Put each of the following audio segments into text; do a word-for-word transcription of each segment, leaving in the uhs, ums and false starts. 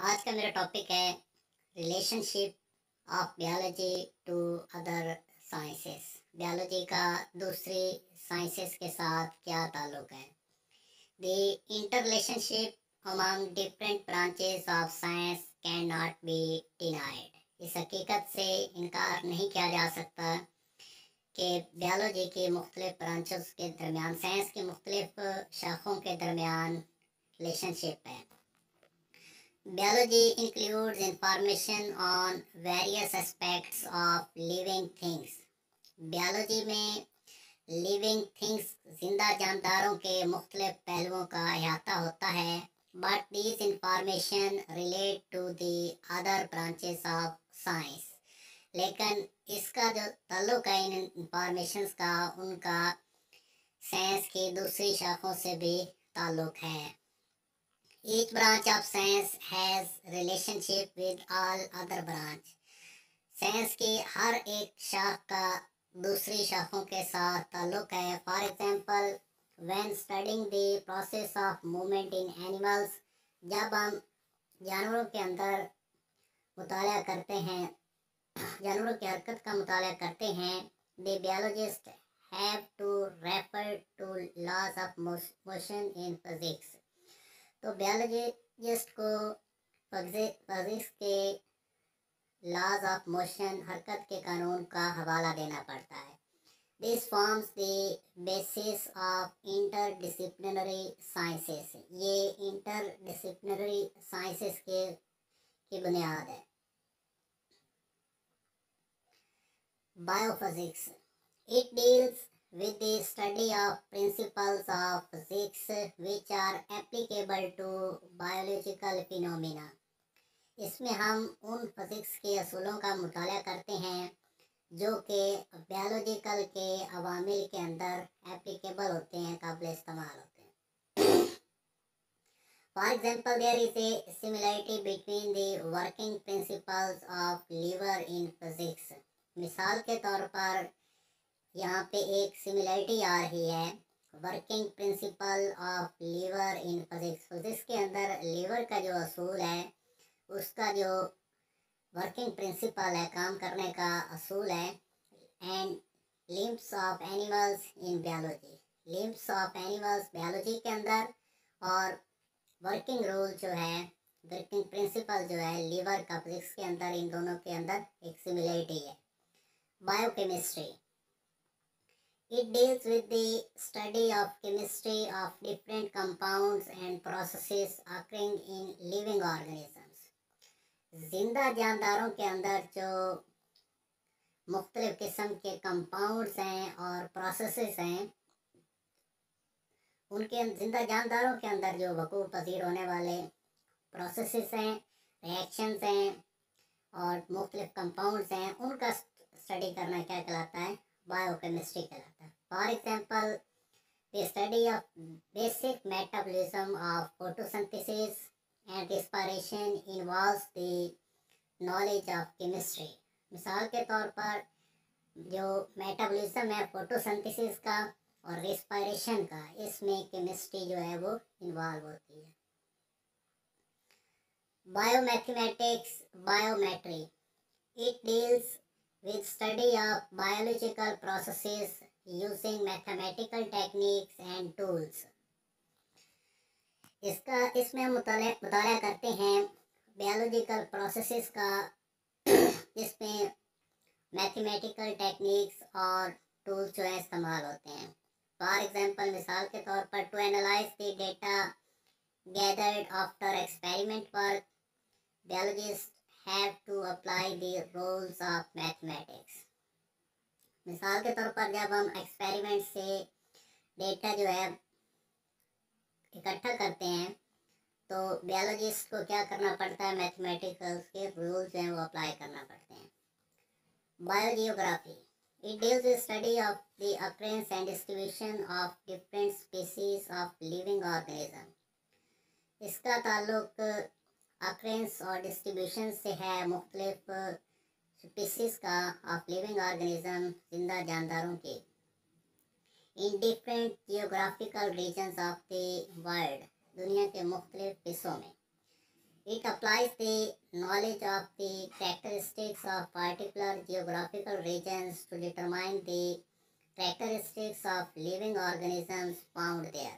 आज का मेरा टॉपिक है relationship of biology to other sciences. Biology का दूसरी साइंसेस के साथ क्या ताल्लुक है। The interrelationship among different branches of science can not be denied. इस हकीकत से इनकार नहीं किया जा सकता कि बायोलॉजी के मुख्तलिफ ब्रांचेस के दरमियान, साइंस के मुख्तलिफ शाखों के दरमियान रिलेशनशिप है। Biology includes information on various aspects of living things. Biology में living things जिंदा जानदारों के मुख्तलिफ पहलुओं का अहाता होता है, but these information relate to the other branches of science. लेकिन इसका जो ताल्लुक है इन इंफॉर्मेशंस का, उनका साइंस की दूसरी शाखों से भी ताल्लुक है। Each branch of science has relationship with all other branch. Science की हर एक शाख का दूसरी शाखों के साथ ताल्लुक है। For example, when studying the process of movement in animals, जब हम जानवरों के अंदर मुताला करते हैं, जानवरों की हरकत का मुताला करते हैं, the biologists have to refer to laws of motion in physics. तो बायोलॉजिस्ट को फिजिक्स के लॉज ऑफ मोशन, हरकत के कानून का हवाला देना पड़ता है। This forms the basis of interdisciplinary sciences. ये इंटरडिसिप्लिनरी साइंसेस के की बुनियाद है। Biophysics it deals with the study of principles of physics which are applicable to biological phenomena. इसमें हम उन फिजिक्स के असूलों का मुताला करते हैं जो कि बायोलॉजिकल के अवामिल के अंदर एप्लीकेबल होते हैं, काबिल इस्तेमाल होते हैं। For example, there is a similarity between the working principles of lever in physics. मिसाल के तौर पर यहाँ पे एक सिमिलरिटी आ रही है working principle of lever in physics. Physics के अंदर लीवर का जो असूल है, उसका जो वर्किंग प्रिंसिपल है, काम करने का असूल है, and limbs of animals in biology. Limbs of animals biology के अंदर और वर्किंग रूल जो है, वर्किंग प्रिंसिपल जो है लीवर का फिजिक्स के अंदर, इन दोनों के अंदर एक सिमिलरिटी है। Biochemistry It deals with the study of chemistry of different compounds and processes occurring in living organisms. जिंदा जानदारों के अंदर जो मुख्तलिफ किस्म के कंपाउंड्स हैं और प्रोसेसेस हैं, उनके जिंदा जानदारों के अंदर जो वकूअ पज़ीर होने वाले प्रोसेसेस हैं, रिएक्शंस हैं और मुख्तलिफ कंपाउंड्स हैं, उनका स्टडी करना क्या कहलाता है? बायोकेमिस्ट्री कहलाता है। For example, the study of basic metabolism of photosynthesis and respiration involves the knowledge of chemistry. मिसाल के तौर पर जो मेटाबॉलिज्म है फोटोसिंथेसिस का और रिस्पिरेशन का, इसमें केमिस्ट्री जो है वो इन्वॉल्व होती है। Biomathematics biometry it deals with study of biological processes using mathematical techniques and tools. इसका इसमें हम मुताला मुताला करते हैं बायोलॉजिकल प्रोसेसेस का, जिसमें मैथमेटिकल टेक्निक्स और टूल्स जो है इस्तेमाल होते हैं। फॉर एग्जांपल, मिसाल के तौर पर, to analyse the data gathered after experiment work, biologist have to apply the rules of mathematics. मिसाल के तौर पर जब हम एक्सपेरिमेंट से डेटा जो है इकट्ठा करते हैं, तो बायोलॉजिस्ट को क्या करना पड़ता है? मैथमेटिकल्स के रूल्स जो हैं वो अप्लाई करना पड़ते हैं। Biogeography it deals with study of the occurrence and distribution of different species of living organism. इसका ताल्लुक अक्रेंस और डिस्ट्रीब्यूशन से है मुख्तलिफ स्पीसीज का ऑफ लिविंग ऑर्गेनिज्म, जिंदा जानदारों के, in different geographical regions of the world, दुनिया के मुख्तलिफ हिस्सों में। It applies the knowledge of the characteristics of particular geographical regions to determine the characteristics of living organisms found there.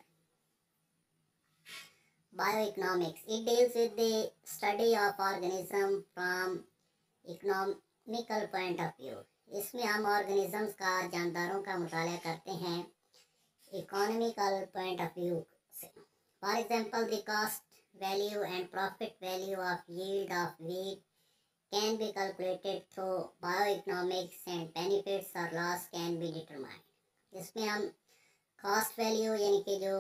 Bioeconomics. It deals with the study of organism from economical point of view. इसमें हम organisms का जानदारों का मुताला करते हैं economical point of view से. For example, the cost value and profit value of yield of wheat can be calculated through bioeconomics and benefits or loss can be determined. इसमें हम cost value यानी कि जो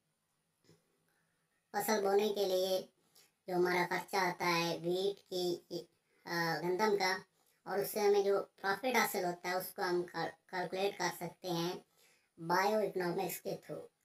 फसल बोने के लिए जो हमारा खर्चा आता है वीट की गंदम का, और उससे हमें जो प्रॉफिट हासिल होता है उसको हम कैलकुलेट कर सकते हैं बायो इकोनॉमिक्स के थ्रू.